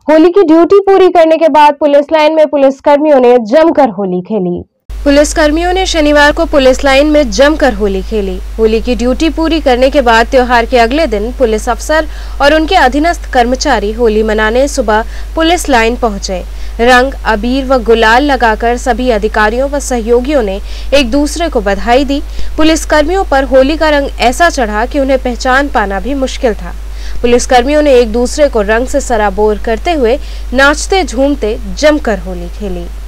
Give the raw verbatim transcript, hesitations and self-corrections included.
होली की ड्यूटी पूरी करने के बाद पुलिस लाइन में पुलिसकर्मियों ने जमकर होली खेली। पुलिसकर्मियों ने शनिवार को पुलिस लाइन में जमकर होली खेली। होली की ड्यूटी पूरी करने के बाद त्योहार के अगले दिन पुलिस अफसर और उनके अधीनस्थ कर्मचारी होली मनाने सुबह पुलिस लाइन पहुंचे। रंग, अबीर व गुलाल लगाकर सभी अधिकारियों व सहयोगियों ने एक दूसरे को बधाई दी। पुलिसकर्मियों पर होली का रंग ऐसा चढ़ा कि उन्हें पहचान पाना भी मुश्किल था। पुलिसकर्मियों ने एक दूसरे को रंग से सराबोर करते हुए नाचते झूमते जमकर होली खेली।